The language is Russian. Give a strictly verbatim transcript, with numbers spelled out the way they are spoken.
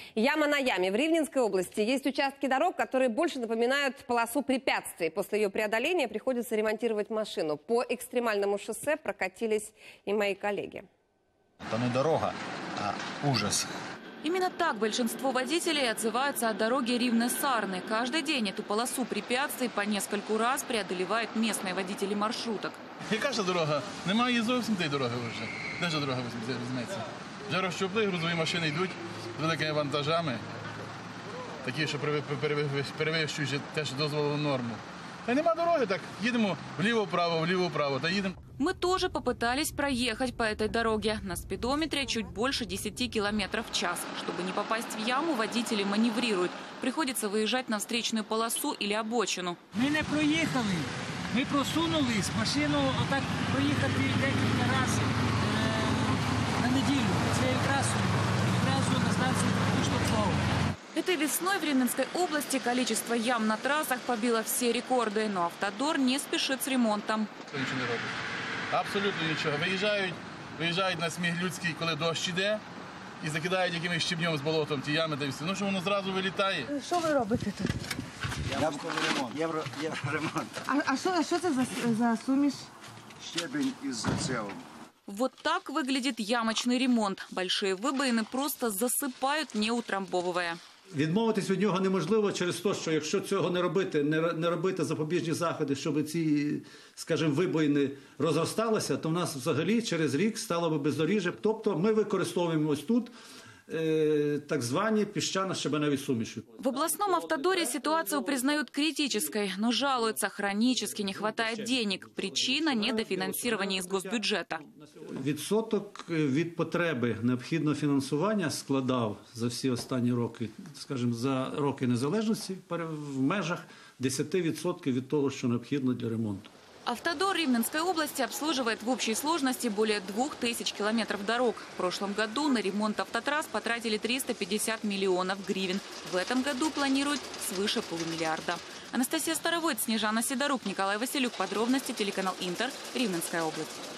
Яма на яме. В Ривненской области есть участки дорог, которые больше напоминают полосу препятствий. После ее преодоления приходится ремонтировать машину. По экстремальному шоссе прокатились и мои коллеги. Это не дорога, а ужас. Именно так большинство водителей отзываются о дороге Ривне-Сарны. Каждый день эту полосу препятствий по нескольку раз преодолевают местные водители маршруток. Яка ж дорога? Немає зовсім тієї дороги вже. Де ж дорога візьметься? Вже розщопли, грузові машини йдуть з великими вантажами, такі, що перевищують теж дозволену норму. Та нема дороги, так їдемо вліво-вправо, вліво-вправо, та їдемо. Мы тоже попытались проехать по этой дороге. На спидометре чуть больше десяти километров в час. Чтобы не попасть в яму, водители маневрируют. Приходится выезжать на встречную полосу или обочину. Ми не проїхали, ми просунулись. Машину отак проїхати декілька разів е на неділю. Це якраз одразу на станції Штовхова. Этой весной в Ривненской области количество ям на трассах побило все рекорды. Но Автодор не спешит с ремонтом. Нічого не робить. Абсолютно нічого. Виїжджають, виїжджають на сміг людський, коли дощ іде, і закидають якимось щебнем з болотом ті ями та й все. Ну що воно зразу вилітає. Що ви робите тут? Євроремонт. Євро, євроремонт. А, а, що, а що це за, за суміш? Щебень із цього. Вот так выглядит ямочный ремонт. Большие выбоины просто засыпают, не утрамбовывая. Відмовитись від нього неможливо через те, що якщо цього не робити, не робити запобіжні заходи, щоб ці, скажімо, вибоїни розросталися, то в нас взагалі через рік стало би бездоріжжя. Тобто ми використовуємо ось тут э, так звані піщано-щебеневі суміші. В областном Автодоре ситуацию признают критической, но жалуются, хронически не хватает денег. Причина – недофинансирования из госбюджета. Відсоток від потреби необхідного фінансування складав за всі останні роки, скажімо, за роки незалежності в межах десяти відсотків від того, що необхідно для ремонту. Автодор Ривненской области обслуживает в общей сложности более двух тысяч километров дорог. В прошлом году на ремонт автотрасс потратили триста пятьдесят миллионов гривен. В этом году планируют свыше полумиллиарда. Анастасия Старовойт, Снежана Сидорук, Николай Василюк. Подробности телеканал Интер, Ривненская область.